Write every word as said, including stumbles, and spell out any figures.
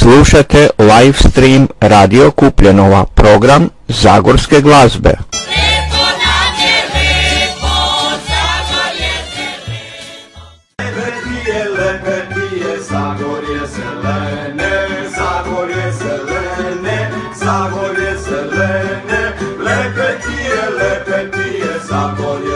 Slušate live stream Radio Kupljenova, program zagorske glazbe. Zagorje zelene, Zagorje zelene, Zagorje zelene, lepe ti je, lepe ti je, Zagorje